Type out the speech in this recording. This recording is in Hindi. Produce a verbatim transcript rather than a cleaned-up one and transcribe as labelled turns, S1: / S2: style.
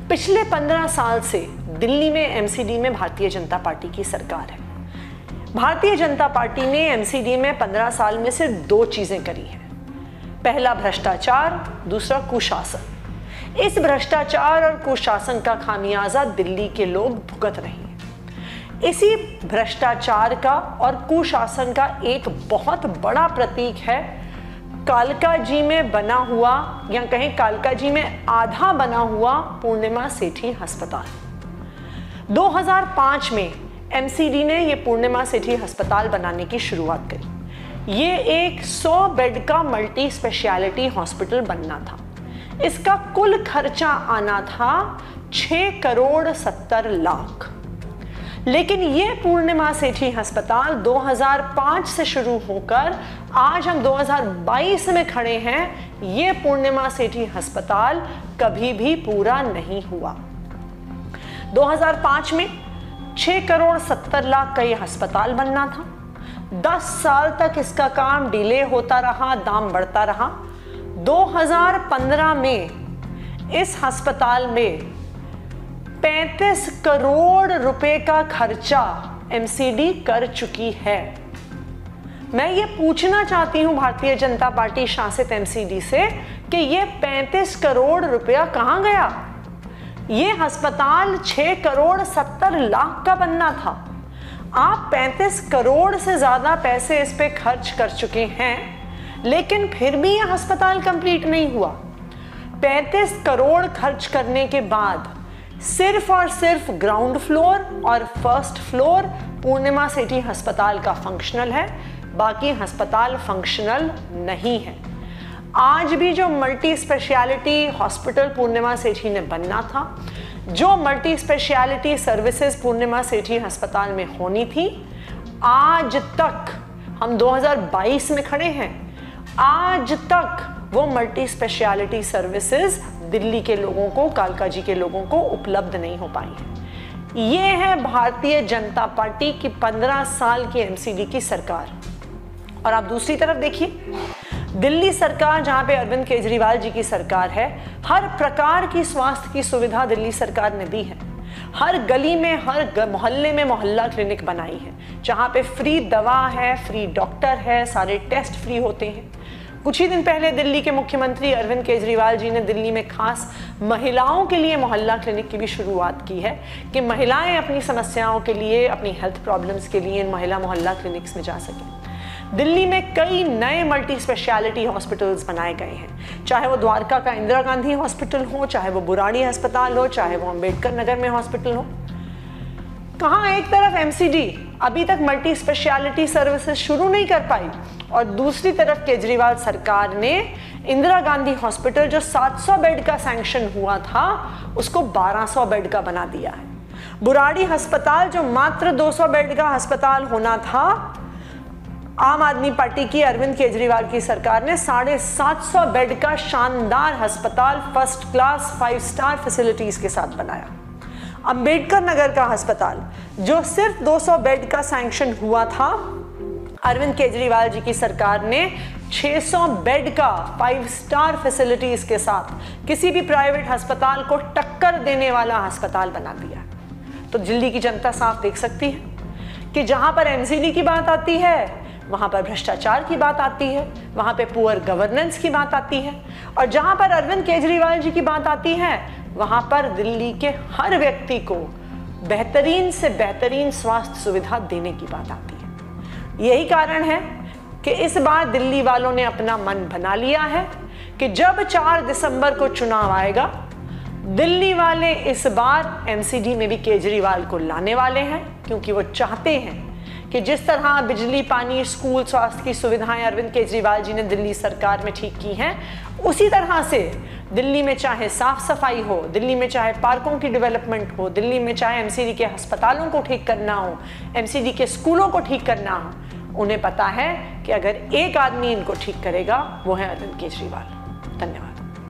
S1: पिछले पंद्रह साल से दिल्ली में एमसीडी में भारतीय जनता पार्टी की सरकार है। भारतीय जनता पार्टी ने एमसीडी में पंद्रह साल में सिर्फ दो चीजें करी हैं। पहला भ्रष्टाचार, दूसरा कुशासन। इस भ्रष्टाचार और कुशासन का खामियाजा दिल्ली के लोग भुगत रहे हैं। इसी भ्रष्टाचार का और कुशासन का एक बहुत बड़ा प्रतीक है कालका जी में बना हुआ, या कहें कालका जी में आधा बना हुआ पूर्णिमा सेठी अस्पताल। दो हज़ार पाँच में एमसीडी ने ये पूर्णिमा सेठी अस्पताल बनाने की शुरुआत करी। ये एक सौ बेड का मल्टी स्पेशलिटी हॉस्पिटल बनना था। इसका कुल खर्चा आना था छह करोड़ सत्तर लाख। लेकिन ये पूर्णिमा सेठी अस्पताल दो हज़ार पाँच से शुरू होकर आज हम दो हज़ार बाईस में खड़े हैं, ये पूर्णिमा सेठी अस्पताल कभी भी पूरा नहीं हुआ। दो हज़ार पाँच में छह करोड़ सत्तर लाख का ये अस्पताल बनना था। दस साल तक इसका काम डिले होता रहा, दाम बढ़ता रहा। दो हज़ार पंद्रह में इस अस्पताल में पैंतीस करोड़ रुपए का खर्चा एमसीडी कर चुकी है। मैं ये पूछना चाहती हूं भारतीय जनता पार्टी शासित एमसीडी से कि ये पैंतीस करोड़ रुपया कहां गया? ये अस्पताल छह करोड़ सत्तर लाख का बनना था। आप पैंतीस करोड़ से ज्यादा पैसे इस पे खर्च कर चुके हैं, लेकिन फिर भी यह अस्पताल कंप्लीट नहीं हुआ। पैंतीस करोड़ खर्च करने के बाद सिर्फ और सिर्फ ग्राउंड फ्लोर और फर्स्ट फ्लोर पूर्णिमा सेठी अस्पताल का फंक्शनल है, बाकी अस्पताल फंक्शनल नहीं है। आज भी जो multi speciality hospital Purnima Sethi ने बनना था, जो multi speciality services Purnima Sethi अस्पताल में होनी थी, आज तक हम दो हज़ार बाईस में खड़े हैं, आज तक वो मल्टी स्पेशलिटी सर्विसेज दिल्ली के लोगों को, कालका जी के लोगों को उपलब्ध नहीं हो पाई है। ये है भारतीय जनता पार्टी की पंद्रह साल की एमसीडी की सरकार। और आप दूसरी तरफ देखिए, दिल्ली सरकार जहां पे अरविंद केजरीवाल जी की सरकार है, हर प्रकार की स्वास्थ्य की सुविधा दिल्ली सरकार ने दी है। हर गली में, हर मोहल्ले में मोहल्ला क्लिनिक बनाई है, जहां पे फ्री दवा है, फ्री डॉक्टर है, सारे टेस्ट फ्री होते हैं। कुछ ही दिन पहले दिल्ली के मुख्यमंत्री अरविंद केजरीवाल जी ने दिल्ली में खास महिलाओं के लिए मोहल्ला क्लिनिक की भी शुरुआत की है कि महिलाएं अपनी समस्याओं के लिए, अपनी हेल्थ प्रॉब्लम्स के लिए इन महिला मोहल्ला क्लिनिक्स में जा सकें। दिल्ली में कई नए मल्टी स्पेशलिटी हॉस्पिटल्स बनाए गए हैं, चाहे वो द्वारका का इंदिरा गांधी हॉस्पिटल हो, चाहे वो बुराड़ी अस्पताल हो, चाहे वो अंबेडकर नगर में हॉस्पिटल हो। कहाँ एक तरफ एमसीडी अभी तक मल्टी स्पेशलिटी सर्विसेज शुरू नहीं कर पाई, और दूसरी तरफ केजरीवाल सरकार ने इंदिरा गांधी हॉस्पिटल जो सात सौ बेड का सैंक्शन हुआ था, उसको बारह सौ बेड का बना दिया है। बुराड़ी अस्पताल जो मात्र दो सौ बेड का अस्पताल होना था, आम आदमी पार्टी की अरविंद केजरीवाल की सरकार ने साढ़े सात सौ बेड का शानदार अस्पताल first class five star facilities के साथ बनाया। अंबेडकर नगर का अस्पताल जो सिर्फ दो सौ बेड का सैंक्शन हुआ था, अरविंद केजरीवाल जी की सरकार ने छह सौ बेड का फाइव स्टार फैसिलिटीज के साथ किसी भी प्राइवेट अस्पताल को टक्कर देने वाला अस्पताल बना दिया। तो दिल्ली की जनता साफ देख सकती है कि जहां पर एमसीडी की बात आती है, वहां पर भ्रष्टाचार की बात आती है, वहां पे पुअर गवर्नेंस की बात आती है, और जहां पर अरविंद केजरीवाल जी की बात आती है, वहां पर दिल्ली के हर व्यक्ति को बेहतरीन से बेहतरीन स्वास्थ्य सुविधा देने की बात आती है। यही कारण है कि इस बार दिल्ली वालों ने अपना मन बना लिया है कि जब चार दिसंबर को चुनाव आएगा, दिल्ली वाले इस बार एमसीडी में भी केजरीवाल को लाने वाले हैं, क्योंकि वो चाहते हैं कि जिस तरह बिजली, पानी, स्कूल, स्वास्थ्य की सुविधाएं अरविंद केजरीवाल जी ने दिल्ली सरकार में ठीक की हैं, उसी तरह से दिल्ली में चाहे साफ सफाई हो, दिल्ली में चाहे पार्कों की डेवलपमेंट हो, दिल्ली में चाहे एमसीडी के अस्पतालों को ठीक करना हो, एमसीडी के स्कूलों को ठीक करना हो, उन्हें पता है कि अगर एक आदमी इनको ठीक करेगा वो है अरविंद केजरीवाल। धन्यवाद।